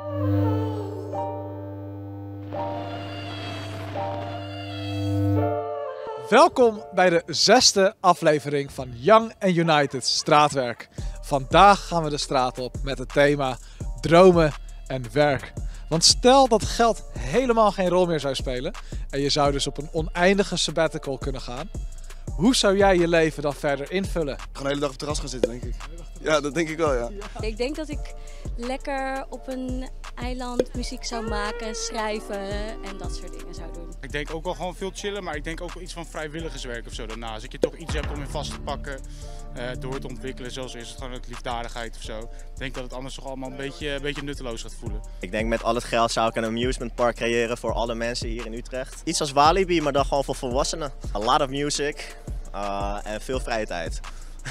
Welkom bij de 6e aflevering van Young & United Straatwerk. Vandaag gaan we de straat op met het thema dromen en werk. Want stel dat geld helemaal geen rol meer zou spelen en je zou dus op een oneindige sabbatical kunnen gaan. Hoe zou jij je leven dan verder invullen? Gewoon de hele dag op het terras gaan zitten, denk ik. Ja, dat denk ik wel, ja. Ik denk dat ik lekker op een eiland muziek zou maken, schrijven en dat soort dingen zou doen. Ik denk ook wel gewoon veel chillen, maar ik denk ook wel iets van vrijwilligerswerk of zo daarnaast. Dat je toch iets hebt om in vast te pakken, door te ontwikkelen, zoals is het gewoon het liefdadigheid of zo. Ik denk dat het anders toch allemaal een beetje nutteloos gaat voelen. Ik denk met al het geld zou ik een amusement park creëren voor alle mensen hier in Utrecht. Iets als Walibi, maar dan gewoon voor volwassenen. A lot of music en veel vrije tijd.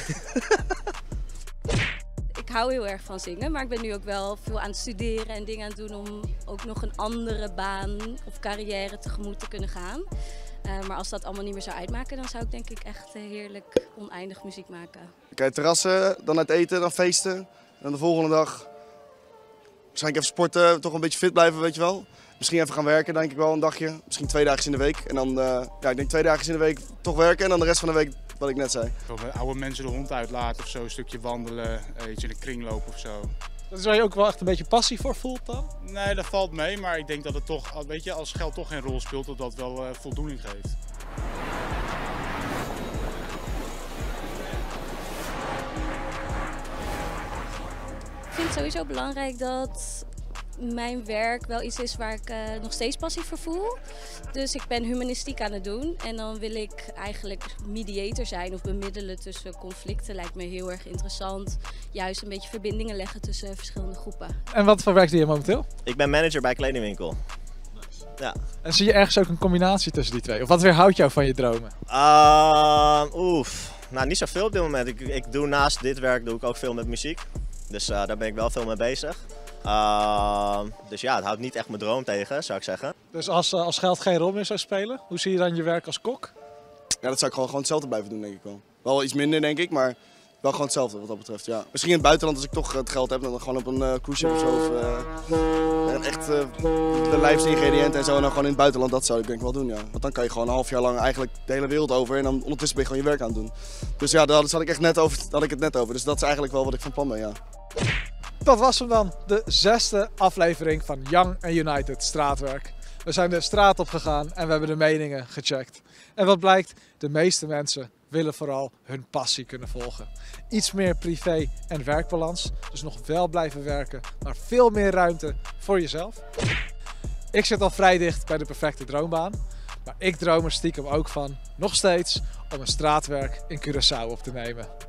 Ik hou heel erg van zingen, maar ik ben nu ook wel veel aan het studeren en dingen aan het doen om ook nog een andere baan of carrière tegemoet te kunnen gaan. Maar als dat allemaal niet meer zou uitmaken, dan zou ik denk ik echt heerlijk oneindig muziek maken. Kijk, terrassen, dan uit eten, dan feesten. En dan de volgende dag waarschijnlijk even sporten, toch een beetje fit blijven, weet je wel. Misschien even gaan werken, denk ik wel, een dagje. Misschien 2 dagen in de week. En dan, ja, ik denk 2 dagen in de week toch werken en dan de rest van de week wat ik net zei. Met oude mensen de hond uitlaten of zo, een stukje wandelen, iets in de kring lopen of zo. Dat is waar je ook wel echt een beetje passie voor voelt dan? Nee, dat valt mee, maar ik denk dat het toch, weet je, als geld toch geen rol speelt, dat dat wel voldoening geeft. Ik vind het sowieso belangrijk dat mijn werk wel iets is waar ik nog steeds passie voor voel. Dus ik ben humanistiek aan het doen en dan wil ik eigenlijk mediator zijn of bemiddelen tussen conflicten. Lijkt me heel erg interessant. Juist een beetje verbindingen leggen tussen verschillende groepen. En wat voor werk doe je momenteel? Ik ben manager bij een kledingwinkel. Ja. En zie je ergens ook een combinatie tussen die twee? Of wat weerhoudt jou van je dromen? Nou niet zoveel op dit moment. Ik doe naast dit werk doe ik ook veel met muziek. Dus daar ben ik wel veel mee bezig. Dus ja, het houdt niet echt mijn droom tegen, zou ik zeggen. Dus als geld geen rol meer zou spelen, hoe zie je dan je werk als kok? Ja, dat zou ik gewoon hetzelfde blijven doen, denk ik wel. Wel iets minder, denk ik, maar wel gewoon hetzelfde wat dat betreft, ja. Misschien in het buitenland, als ik toch het geld heb, dan gewoon op een cruise ship of zo. Of, echt de lijfsingrediënten en zo, en dan gewoon in het buitenland, dat zou ik denk ik wel doen, ja. Want dan kan je gewoon een half jaar lang eigenlijk de hele wereld over en dan ondertussen ben je gewoon je werk aan het doen. Dus ja, daar had ik het net over. Dus dat is eigenlijk wel wat ik van plan ben, ja. Dat was hem dan, de 6e aflevering van Young & United Straatwerk. We zijn de straat op gegaan en we hebben de meningen gecheckt. En wat blijkt, de meeste mensen willen vooral hun passie kunnen volgen. Iets meer privé- en werkbalans, dus nog wel blijven werken, maar veel meer ruimte voor jezelf. Ik zit al vrij dicht bij de perfecte droombaan, maar ik droom er stiekem ook van, nog steeds, om een straatwerk in Curaçao op te nemen.